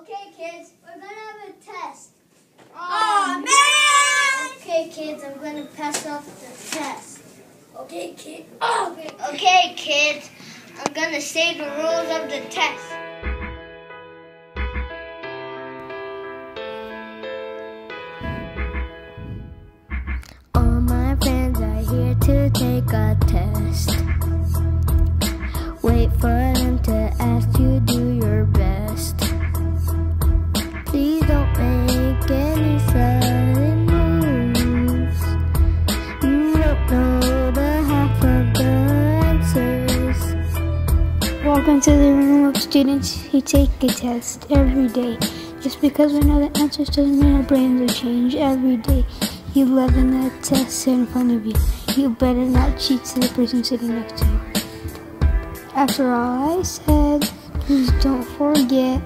Okay, kids, we're gonna have a test. Oh man! Okay, kids, I'm gonna pass off the test. Okay, kid. Okay, kids, I'm gonna say the rules of the test. All my friends are here to take a test. Wait for them to ask you, do your best. Please don't make any sudden moves. You don't know the half of the answers. Welcome to the room of students who take a test every day. Just because we know the answers doesn't mean our brains will change every day. You love in the test in front of you. You better not cheat to the person sitting next to you. After all I said, please don't forget.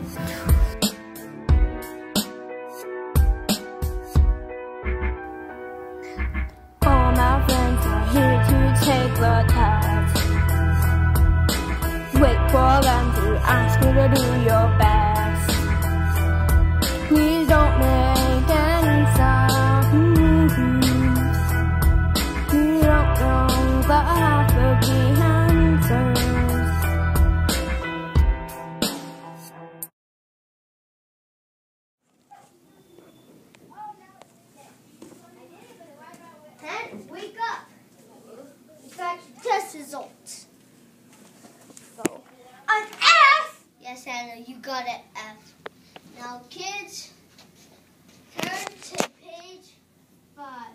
All my friends are here to take the test. Wait for them to ask you to do your best. Please don't make any sounds. You don't know the half of the answers. Ted, wake up. You got your test results. Go. An F? Yes, Anna, you got an F. Now, kids, turn to page 5.